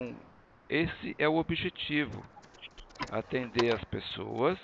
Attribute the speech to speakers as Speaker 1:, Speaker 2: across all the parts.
Speaker 1: esse é o objetivo, atender as pessoas,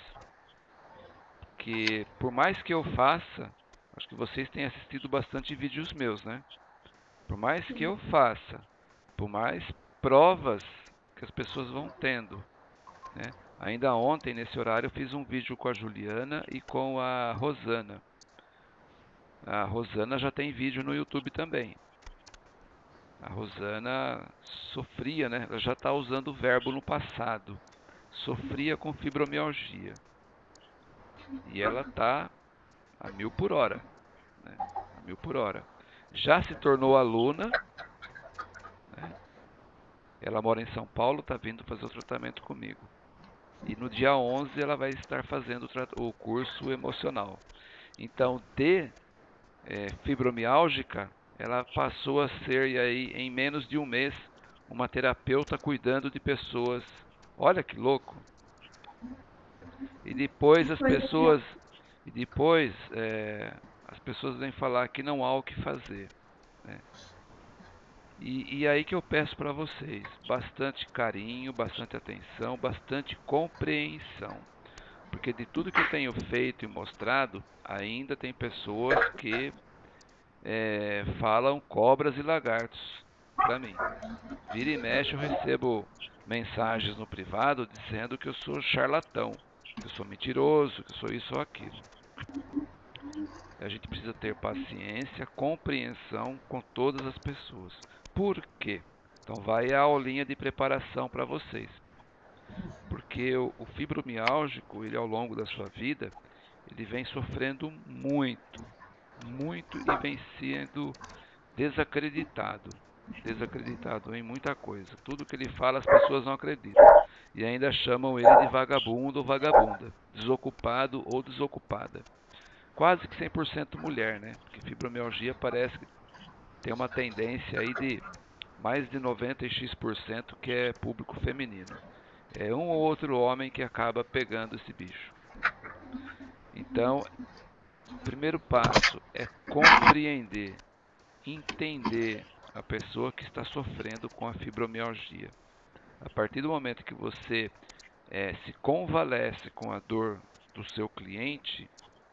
Speaker 1: que por mais que eu faça, acho que vocês têm assistido bastante vídeos meus, né? Por mais que eu faça, por mais provas que as pessoas vão tendo, né? Ainda ontem, nesse horário, eu fiz um vídeo com a Juliana e com a Rosana. A Rosana já tem vídeo no YouTube também. A Rosana sofria, né? Ela já está usando o verbo no passado. Sofria com fibromialgia. E ela está a 1000 por hora, né? A 1000 por hora. Já se tornou aluna, né? Ela mora em São Paulo, está vindo fazer o tratamento comigo. E no dia 11 ela vai estar fazendo o curso emocional. Então, fibromialgica, ela passou a ser, e aí, em menos de um mês, uma terapeuta cuidando de pessoas. Olha que louco! E depois as
Speaker 2: Coisa legal.
Speaker 1: pessoas, e depois as pessoas vêm falar que não há o que fazer, né? E aí que eu peço para vocês, bastante carinho, bastante atenção, bastante compreensão. Porque de tudo que eu tenho feito e mostrado, ainda tem pessoas que falam cobras e lagartos para mim. Vira e mexe eu recebo mensagens no privado dizendo que eu sou charlatão, que eu sou mentiroso, que eu sou isso ou aquilo. A gente precisa ter paciência, compreensão com todas as pessoas. Por quê? Então vai a aulinha de preparação para vocês. Porque o fibromialgico, ele ao longo da sua vida, ele vem sofrendo muito, muito e vem sendo desacreditado. Desacreditado em muita coisa. Tudo que ele fala as pessoas não acreditam. E ainda chamam ele de vagabundo ou vagabunda, desocupado ou desocupada. Quase que 100% mulher, né? Porque fibromialgia parece que tem uma tendência aí de mais de 90x% que é público feminino. É um ou outro homem que acaba pegando esse bicho. Então, o primeiro passo é compreender, entender a pessoa que está sofrendo com a fibromialgia. A partir do momento que você se convalesce com a dor do seu cliente,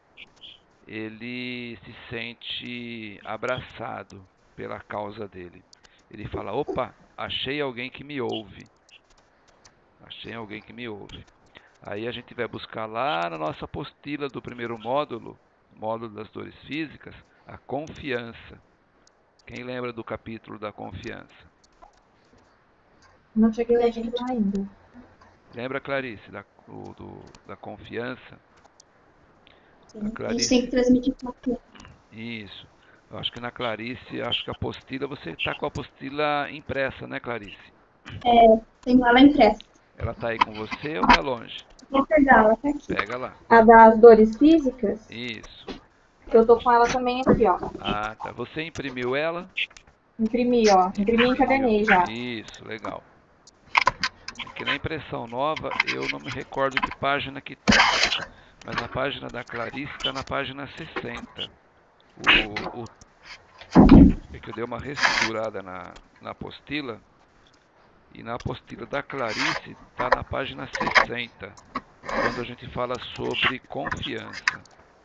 Speaker 1: ele se sente abraçado pela causa dele. Ele fala: opa, achei alguém que me ouve. Achei alguém que me ouve. Aí a gente vai buscar lá na nossa apostila do primeiro módulo, módulo das dores físicas, a confiança. Quem lembra do capítulo da confiança?
Speaker 3: Não cheguei a ler lá ainda.
Speaker 1: Lembra, Clarice, da confiança? A
Speaker 2: Sim. A gente tem que
Speaker 1: Clarice,
Speaker 2: transmitir confiança.
Speaker 1: isso. Eu acho que na Clarice, acho que a apostila, você está com a apostila impressa, né, Clarice?
Speaker 2: Tem ela impressa.
Speaker 1: Ela está aí com você ou está longe?
Speaker 2: Vou pegar, ela tá aqui.
Speaker 1: Pega lá.
Speaker 3: A das dores físicas,
Speaker 1: Isso.
Speaker 3: eu tô com ela também aqui, ó.
Speaker 1: Ah, tá. Você imprimiu ela?
Speaker 3: Imprimi, ó. Imprimi e
Speaker 1: Imprimiu.
Speaker 3: encadernei já.
Speaker 1: Isso, legal. É que na impressão nova eu não me recordo que página que tá. Mas na página da Clarice está na página 60. É que eu dei uma reestruturada na apostila. E na apostila da Clarice está na página 60. Quando a gente fala sobre confiança.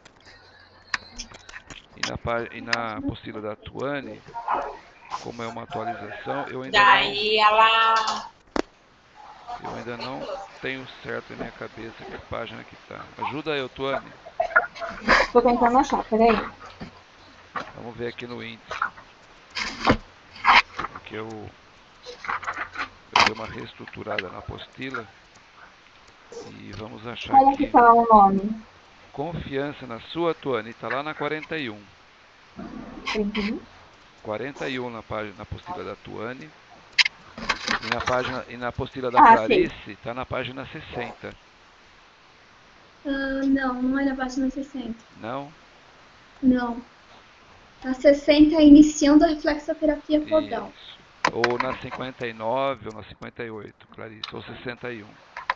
Speaker 1: E na apostila da Tuane, como é uma atualização,
Speaker 4: Daí ela.
Speaker 1: eu ainda não tenho certo em minha cabeça que página que tá. Ajuda eu, Tuane.
Speaker 3: Tô tentando achar, peraí.
Speaker 1: Vamos ver aqui no índice. Porque eu dei uma reestruturada na apostila e vamos achar
Speaker 3: Como que
Speaker 1: aqui.
Speaker 3: tá o nome?
Speaker 1: Confiança na sua, Tuane, está lá na 41.
Speaker 3: 31?
Speaker 1: 41 na apostila da Tuane. E na apostila da
Speaker 3: Ah, sei.
Speaker 1: Clarice está na página 60.
Speaker 2: Não, não é na página 60.
Speaker 1: Não?
Speaker 2: Não. Na 60 é iniciando a reflexoterapia podal.
Speaker 1: Isso. Ou na 59 ou na 58, Clarice. Ou 61.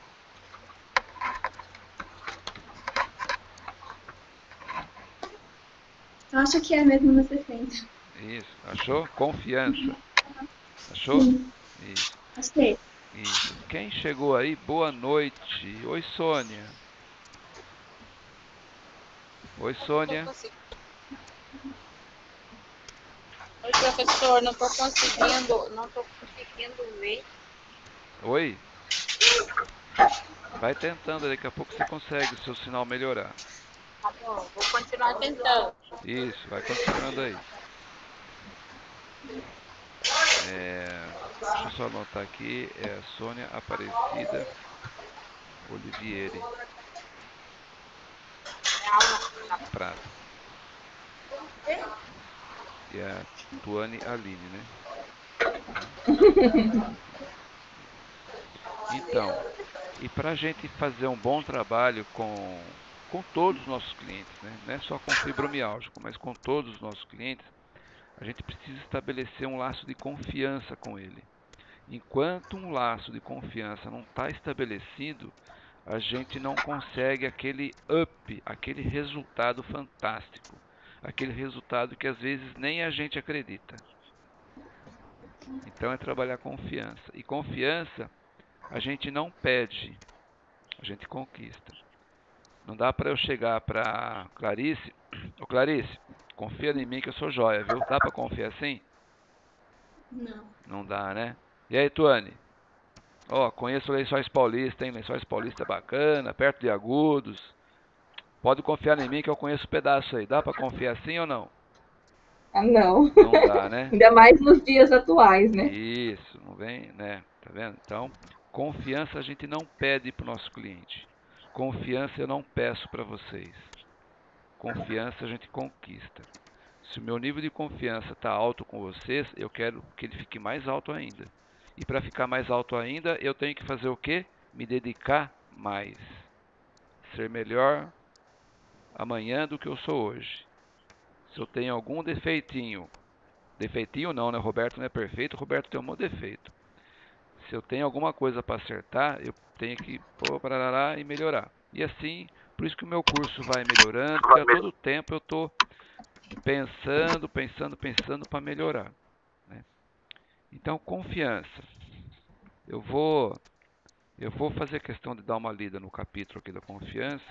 Speaker 2: Eu acho que é mesmo na 60.
Speaker 1: Isso. Achou? Confiança. Achou?
Speaker 2: Sim.
Speaker 1: Isso,
Speaker 2: Você.
Speaker 1: isso. Quem chegou aí, boa noite. Oi, Sônia. Oi, Sônia.
Speaker 4: Oi, professor, não tô conseguindo ver.
Speaker 1: Oi. Vai tentando, daqui a pouco você consegue o seu sinal melhorar.
Speaker 4: Tá bom, vou continuar tentando.
Speaker 1: Isso, vai continuando aí. Deixa eu só anotar aqui, é a Sônia Aparecida Olivieri Prado. E a Tuane Aline, né? Tá? Então, e para a gente fazer um bom trabalho com todos os nossos clientes, né? Não é só com fibromialgico, mas com todos os nossos clientes, a gente precisa estabelecer um laço de confiança com ele. Enquanto um laço de confiança não está estabelecido, a gente não consegue aquele up, aquele resultado fantástico, aquele resultado que às vezes nem a gente acredita. Então é trabalhar confiança. E confiança a gente não pede, a gente conquista. Não dá para eu chegar para Clarice, ô Clarice, confia em mim que eu sou joia, viu? Dá para confiar assim?
Speaker 2: Não.
Speaker 1: Não dá, né? E aí, Tuane? Ó, conheço Lençóis Paulista, hein? Lençóis Paulista é bacana, perto de Agudos. Pode confiar em mim que eu conheço o pedaço aí. Dá para confiar assim ou não?
Speaker 3: Ah, não.
Speaker 1: Não dá, né?
Speaker 3: Ainda mais nos dias atuais, né?
Speaker 1: Isso, não vem, né? Tá vendo? Então, confiança a gente não pede para o nosso cliente. Confiança eu não peço para vocês. Confiança a gente conquista. Se o meu nível de confiança está alto com vocês, eu quero que ele fique mais alto ainda. E para ficar mais alto ainda, eu tenho que fazer o quê? Me dedicar mais. Ser melhor amanhã do que eu sou hoje. Se eu tenho algum defeitinho, defeitinho não, né? Roberto não é perfeito, Roberto tem um monte de defeito. Se eu tenho alguma coisa para acertar, eu tenho que pôr para e melhorar. E assim, por isso que o meu curso vai melhorando, porque a todo tempo eu estou pensando para melhorar, né? Então, confiança. Eu vou fazer questão de dar uma lida no capítulo aqui da confiança,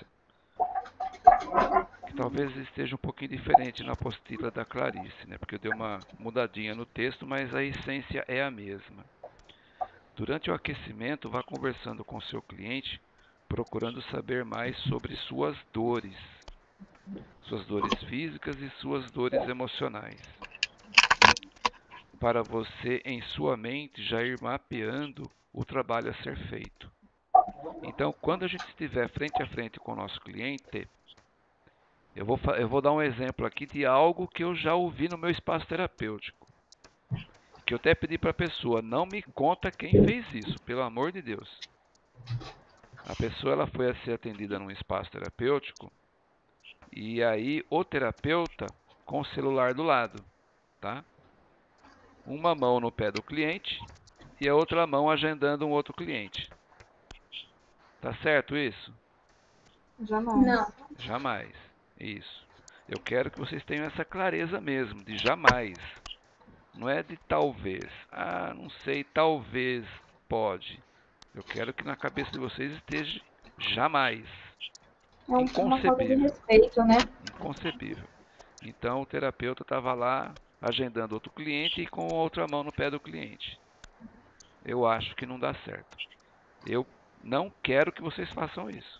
Speaker 1: que talvez esteja um pouquinho diferente na apostila da Clarice, né? Porque eu dei uma mudadinha no texto, mas a essência é a mesma. Durante o aquecimento, vá conversando com seu cliente, procurando saber mais sobre suas dores físicas e suas dores emocionais, para você em sua mente já ir mapeando o trabalho a ser feito. Então, quando a gente estiver frente a frente com o nosso cliente, eu vou dar um exemplo aqui de algo que eu já ouvi no meu espaço terapêutico, que eu até pedi para a pessoa, não me conta quem fez isso, pelo amor de Deus. A pessoa ela foi a ser atendida num espaço terapêutico e aí o terapeuta com o celular do lado, tá? Uma mão no pé do cliente e a outra mão agendando um outro cliente. Tá certo isso?
Speaker 3: Jamais.
Speaker 2: Não.
Speaker 1: Jamais. Isso. Eu quero que vocês tenham essa clareza mesmo, de jamais. Não é de talvez. Ah, não sei, talvez pode. Eu quero que na cabeça de vocês esteja jamais.
Speaker 3: É uma falta de
Speaker 1: Inconcebível.
Speaker 3: respeito, né?
Speaker 1: Inconcebível. Então o terapeuta estava lá agendando outro cliente e com outra mão no pé do cliente. Eu acho que não dá certo. Eu não quero que vocês façam isso.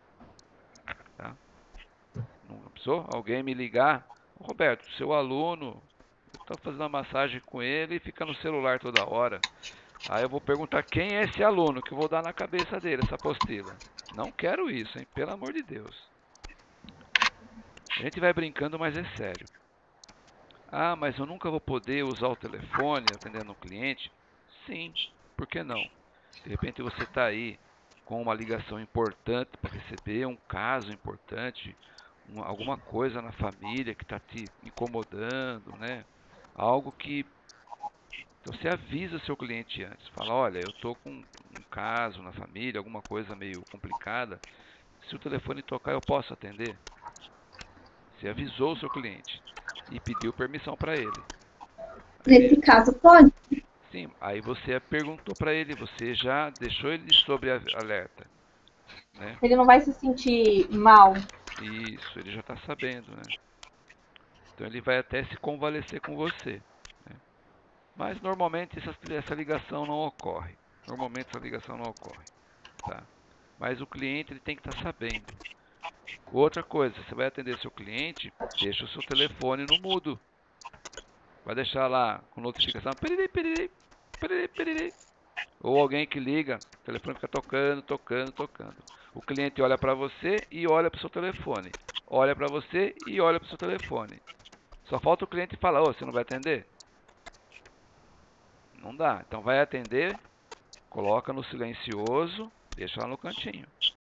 Speaker 1: Tá? Não precisou alguém me ligar? Roberto, seu aluno, eu estou fazendo uma massagem com ele e fica no celular toda hora. Aí eu vou perguntar quem é esse aluno, que eu vou dar na cabeça dele essa apostila. Não quero isso, hein? Pelo amor de Deus. A gente vai brincando, mas é sério. Ah, mas eu nunca vou poder usar o telefone atendendo um cliente? Sim, por que não? De repente você está aí com uma ligação importante para receber, um caso importante, alguma coisa na família que está te incomodando, né? Algo que então você avisa seu cliente antes, fala, olha, eu estou com um caso na família, alguma coisa meio complicada. Se o telefone tocar, eu posso atender? Você avisou o seu cliente e pediu permissão para ele.
Speaker 2: Nesse caso, pode?
Speaker 1: Sim, aí você perguntou para ele, você já deixou ele sobre alerta, né?
Speaker 3: Ele não vai se sentir mal.
Speaker 1: Isso, ele já está sabendo, né? Então ele vai até se convalescer com você, né? Mas normalmente essa ligação não ocorre. Normalmente essa ligação não ocorre, tá? Mas o cliente ele tem que estar sabendo. Outra coisa, você vai atender seu cliente, deixa o seu telefone no mudo. Vai deixar lá com notificação, piriri, piriri, piriri, piriri. Ou alguém que liga, o telefone fica tocando, tocando, tocando. O cliente olha para você e olha para o seu telefone. Olha para você e olha para o seu telefone. Só falta o cliente falar, ô, você não vai atender? Não dá. Então vai atender, coloca no silencioso, deixa lá no cantinho.